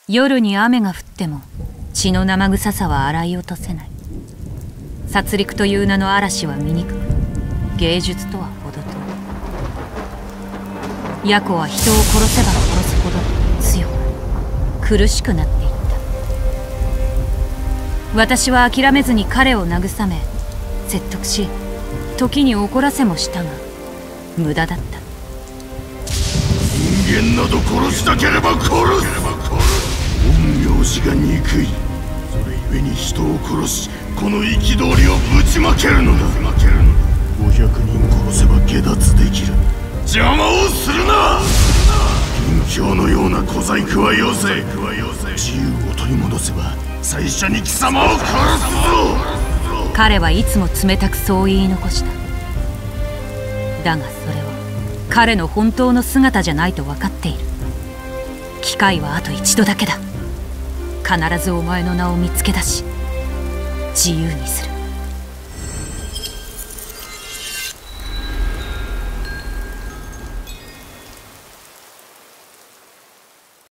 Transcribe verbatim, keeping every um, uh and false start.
夜に雨が降っても血の生臭さは洗い落とせない。殺戮という名の嵐は醜く、芸術とは程遠い。ヤコは人を殺せば殺すほど強く苦しくなっていった。私は諦めずに彼を慰め説得し、時に怒らせもしたが無駄だった。 人間など殺したければ殺す。陰陽師が憎い。それゆえに人を殺し、この憤りをぶちまけるのだ。ごひゃくにん殺せば下脱できる。邪魔をするな。銀鏡のような小細工はよせ。自由を取り戻せば最初に貴様を殺すぞ。 彼はいつも冷たくそう言い残した。だがそれは彼の本当の姿じゃないと分かっている。機会はあと一度だけだ。必ずお前の名を見つけ出し自由にする。